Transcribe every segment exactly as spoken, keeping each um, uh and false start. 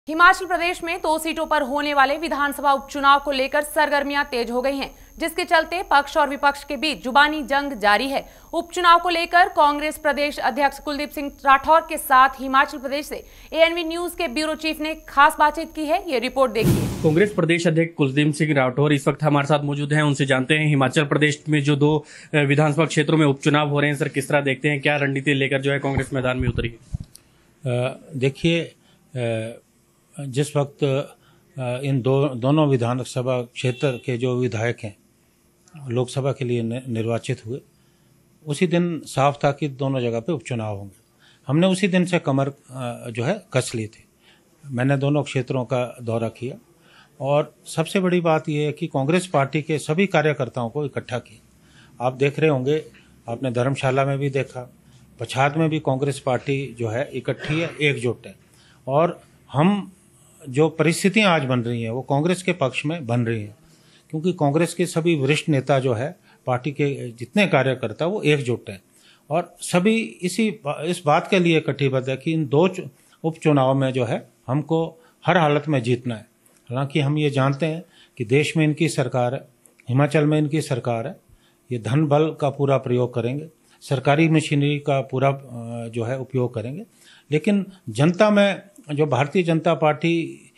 हिमाचल प्रदेश में दो सीटों पर होने वाले विधानसभा उपचुनाव को लेकर सरगर्मियां तेज हो गई हैं, जिसके चलते पक्ष और विपक्ष के बीच जुबानी जंग जारी है। उपचुनाव को लेकर कांग्रेस प्रदेश अध्यक्ष कुलदीप सिंह राठौर के साथ हिमाचल प्रदेश से एएनवी न्यूज के ब्यूरो चीफ ने खास बातचीत की है। ये रिपोर्ट देखिए। कांग्रेस प्रदेश अध्यक्ष कुलदीप सिंह राठौर इस वक्त हमारे साथ मौजूद हैं। उनसे जानते हैं हिमाचल प्रदेश में जो दो विधानसभा क्षेत्रों में उपचुनाव हो रहे हैं, सर किस तरह देखते हैं, क्या रणनीति लेकर जो है कांग्रेस मैदान में उतरी है? देखिए, जिस वक्त इन दो दोनों विधानसभा क्षेत्र के जो विधायक हैं लोकसभा के लिए निर्वाचित हुए, उसी दिन साफ था कि दोनों जगह पे उपचुनाव होंगे। हमने उसी दिन से कमर जो है कस ली थी। मैंने दोनों क्षेत्रों का दौरा किया और सबसे बड़ी बात यह है कि कांग्रेस पार्टी के सभी कार्यकर्ताओं को इकट्ठा किया। आप देख रहे होंगे, आपने धर्मशाला में भी देखा, पछाद में भी कांग्रेस पार्टी जो है इकट्ठी है, एकजुट है। और हम जो परिस्थितियां आज बन रही हैं वो कांग्रेस के पक्ष में बन रही हैं, क्योंकि कांग्रेस के सभी वरिष्ठ नेता जो है, पार्टी के जितने कार्यकर्ता वो एकजुट हैं और सभी इसी इस बात के लिए कटिबद्ध है कि इन दो उपचुनाव में जो है हमको हर हालत में जीतना है। हालांकि हम ये जानते हैं कि देश में इनकी सरकार है, हिमाचल में इनकी सरकार है, ये धन बल का पूरा प्रयोग करेंगे, सरकारी मशीनरी का पूरा जो है उपयोग करेंगे, लेकिन जनता में जो भारतीय जनता पार्टी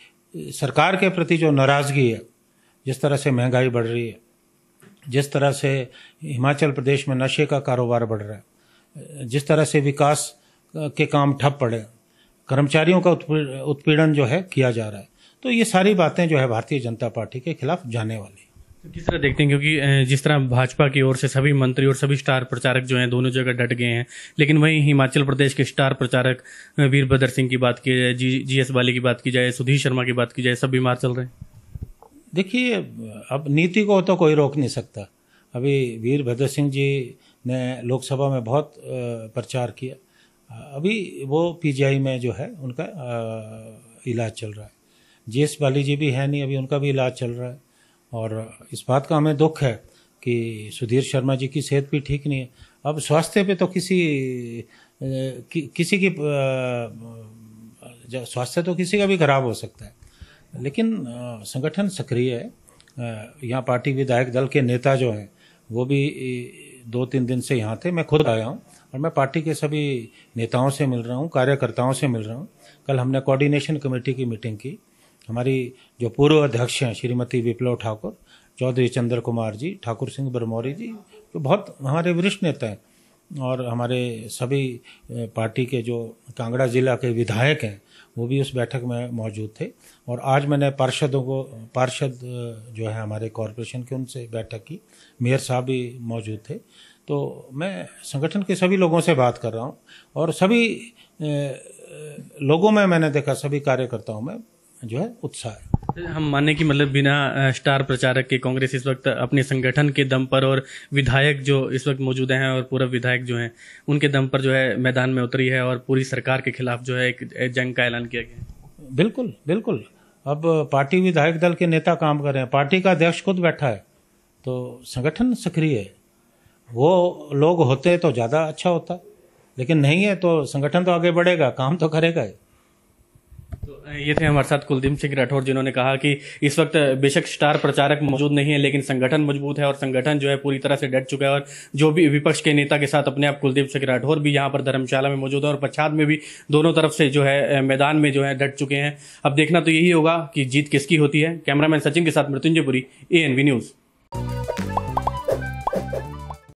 सरकार के प्रति जो नाराज़गी है, जिस तरह से महंगाई बढ़ रही है, जिस तरह से हिमाचल प्रदेश में नशे का कारोबार बढ़ रहा है, जिस तरह से विकास के काम ठप पड़े, कर्मचारियों का उत्पीड़न जो है किया जा रहा है, तो ये सारी बातें जो है भारतीय जनता पार्टी के खिलाफ जाने वाली। किस तरह देखते हैं, क्योंकि जिस तरह भाजपा की ओर से सभी मंत्री और सभी स्टार प्रचारक जो हैं दोनों जगह डट गए हैं, लेकिन वहीं हिमाचल प्रदेश के स्टार प्रचारक वीरभद्र सिंह की बात की जाए, जी जी एस वाली की बात की जाए, सुधीर शर्मा की बात की जाए, सब बीमार चल रहे हैं। देखिए, अब नीति को तो कोई रोक नहीं सकता। अभी वीरभद्र सिंह जी ने लोकसभा में बहुत प्रचार किया, अभी वो पीजीआई में जो है उनका इलाज चल रहा है। जी एस वाली जी भी है नहीं, अभी उनका भी इलाज चल रहा है। और इस बात का हमें दुख है कि सुधीर शर्मा जी की सेहत भी ठीक नहीं है। अब स्वास्थ्य पे तो किसी कि, किसी की स्वास्थ्य तो किसी का भी खराब हो सकता है, लेकिन संगठन सक्रिय है। यहाँ पार्टी विधायक दल के नेता जो हैं वो भी दो तीन दिन से यहाँ थे। मैं खुद आया हूँ और मैं पार्टी के सभी नेताओं से मिल रहा हूँ, कार्यकर्ताओं से मिल रहा हूँ। कल हमने कोऑर्डिनेशन कमेटी की मीटिंग की। हमारी जो पूर्व अध्यक्ष हैं श्रीमती विप्लव ठाकुर, चौधरी चंद्र कुमार जी, ठाकुर सिंह बरमौरी जी, जो बहुत हमारे वरिष्ठ नेता हैं, और हमारे सभी पार्टी के जो कांगड़ा जिला के विधायक हैं वो भी उस बैठक में मौजूद थे। और आज मैंने पार्षदों को पार्षद जो है हमारे कॉरपोरेशन के, उनसे बैठक की। मेयर साहब भी मौजूद थे। तो मैं संगठन के सभी लोगों से बात कर रहा हूँ और सभी लोगों में मैंने देखा, सभी कार्यकर्ताओं में जो है उत्साह है। हम मानने की मतलब बिना स्टार प्रचारक के कांग्रेस इस वक्त अपने संगठन के दम पर और विधायक जो इस वक्त मौजूद हैं और पूर्व विधायक जो हैं उनके दम पर जो है मैदान में उतरी है और पूरी सरकार के खिलाफ जो है एक जंग का ऐलान किया गया। बिल्कुल बिल्कुल। अब पार्टी विधायक दल के नेता काम कर रहे हैं, पार्टी का अध्यक्ष खुद बैठा है, तो संगठन सक्रिय है। वो लोग होते तो ज़्यादा अच्छा होता, लेकिन नहीं है तो संगठन तो आगे बढ़ेगा, काम तो करेगा। तो ये थे हमारे साथ कुलदीप सिंह राठौर, जिन्होंने कहा कि इस वक्त बेशक स्टार प्रचारक मौजूद नहीं है, लेकिन संगठन मजबूत है और संगठन जो है पूरी तरह से डट चुका है। और जो भी विपक्ष के नेता के साथ अपने आप कुलदीप सिंह राठौर भी यहाँ पर धर्मशाला में मौजूद है और पच्छाद में भी दोनों तरफ से जो है मैदान में जो है डट चुके हैं। अब देखना तो यही होगा कि जीत किसकी होती है। कैमरामैन सचिन के साथ मृत्युंजय पुरी, एएनवी न्यूज़।